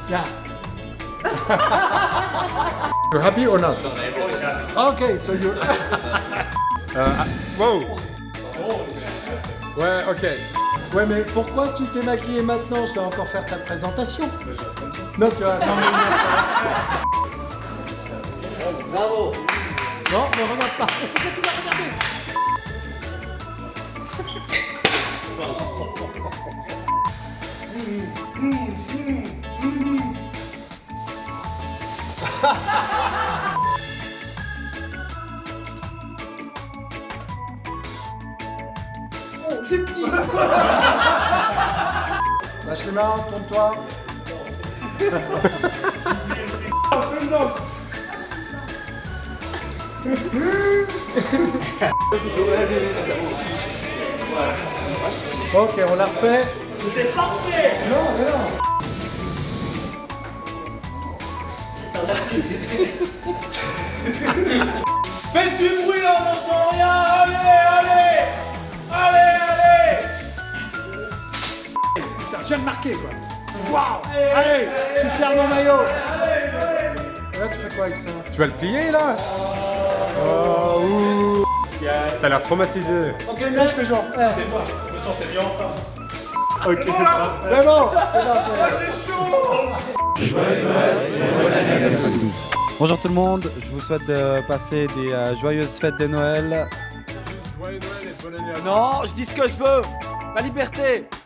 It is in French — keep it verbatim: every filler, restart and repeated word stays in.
Yeah. You're happy or not? Okay, so you're... euh, wow. Ouais, ok. Ouais, mais pourquoi tu t'es maquillé maintenant? Je dois encore faire ta présentation. Non, tu vois, non, mais... Bravo. Non, ne regarde pas. Pourquoi tu vas regarder? Oh, les petits. Lâche les mains, tourne-toi. Ok, on la refait. C'était parfait. Non, non. Faites du bruit là, on n'entend rien. Allez, allez. Allez, allez. Putain, je viens de marquer quoi. Waouh. Allez, je suis fier de mon maillot. Et là, tu fais quoi avec ça? Tu vas le plier là? Oh, ouh. T'as l'air traumatisé. Ok, là je fais genre. Eh. C'est moi, je me sentais bien enfin. Ok, c'est bon. Bonjour tout le monde, je vous souhaite de passer des euh, joyeuses fêtes de Noël. Joyeux Noël et bonne année à Non, je dis ce que je veux. La liberté.